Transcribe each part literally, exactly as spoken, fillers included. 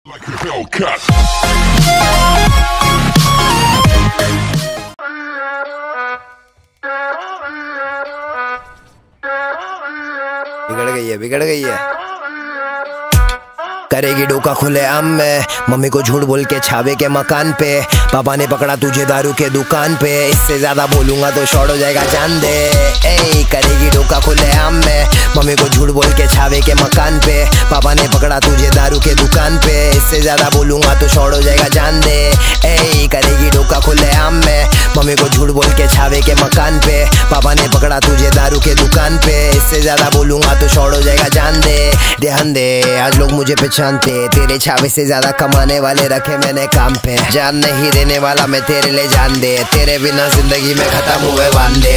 Like a Hellcat. बिगड़ गई है बिगड़ गई है करेगी डोका खुले आम में, मम्मी को झूठ बोल के छावे के मकान पे, पापा ने पकड़ा तुझे दारू के दुकान पे, इससे ज्यादा बोलूंगा तो शॉर्ट हो जाएगा जान दे। ए करेगी डोका खुले आम में, मम्मी को झूठ बोल के छावे के मकान पे, पापा ने पकड़ा तुझे दारू के दुकान पे, इससे ज्यादा बोलूंगा तो शॉर्ट हो जाएगा जान दे। ए करेगी डोका खुले आम में, मम्मी को झूठ बोल के छावे के मकान पे, पापा ने पकड़ा तुझे दारू के दुकान पे, इससे ज्यादा बोलूंगा तो शॉर्ट हो जाएगा जान दे। ध्यान दे आज लोग मुझे पहचानते, तेरे छावे से ज्यादा कमाने वाले रखे मैंने काम पे, जान नहीं देने वाला मैं तेरे लिए जान दे, तेरे बिना जिंदगी में खत्म हुए वांदे,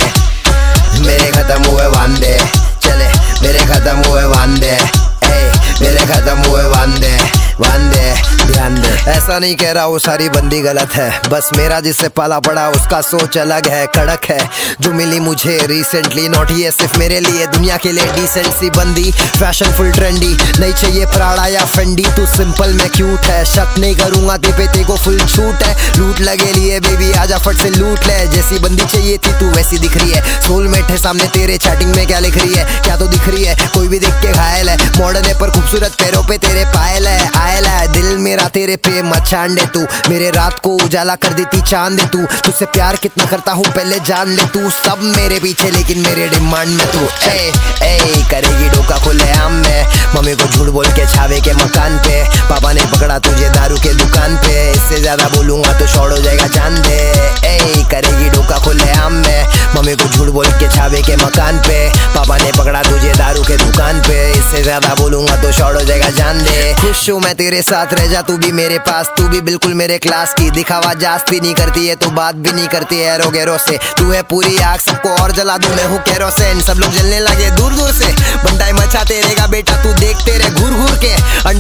मेरे खत्म हुए वांदे, चले मेरे खत्म हुए वांदे, ए मेरे खत्म हुए वांदे वांदे। ध्यान दे ऐसा नहीं कह रहा वो सारी बंदी गलत है, बस मेरा जिससे पाला पड़ा उसका सोच अलग है, कड़क है जो मिली मुझे रिसेंटली, नॉट ये सिर्फ मेरे लिए दुनिया के लिए डिसेंट सी बंदी, फैशन फुल ट्रेंडी, नहीं चाहिए प्राड़ा या फेंडी, तू सिंपल में क्यूट है, शक नहीं करूंगा ते पे ते को फुल छूट है, लूट लगे लिए बेबी आजा फट से लूट ले, जैसी बंदी चाहिए थी तू वैसी दिख रही है, सोलमेट है सामने तेरे चैटिंग में क्या लिख रही है, क्या तो दिख रही है कोई भी देख के घायल है, मॉडर्न है पर खूबसूरत पैरों पे तेरे पायल है, आयल है दिल मेरा तेरे पे मचान दे तू, मेरे रात को उजाला कर देती चांद दे तू, तुझसे प्यार कितना करता हूँ पहले जान ले तू, सब मेरे पीछे लेकिन मेरे डिमांड में तू, ए ए करेगी डोका खुले आम में, मम्मी को झूठ बोल के छावे के मकान पे, पापा ने पकड़ा तुझे दारू के दुकान पे, इससे ज्यादा बोलूंगा तो शॉर्ट हो जाएगा जान दे। ए करेगी डोका खुले आम में, मम्मी को झूठ बोल के छावे के मकान पे, पापा ने पकड़ा तुझे दारू के दुकान पे, इससे ज्यादा बोलूंगा तो शॉर्ट हो जाएगा जान दे। खुश हूँ मैं तेरे साथ रह जा तू भी मेरे पास, तू भी बिल्कुल मेरे क्लास की, दिखावा जास्ती नहीं करती है तो बात भी नहीं करती है एरो गैरो से, तू है पूरी आग सबको और जला दूं मैं हूँ केरोसिन, सब लोग जलने लगे दूर दूर से, बंटाई मचा तेरेगा बेटा तू देख तेरे घूर घूर के,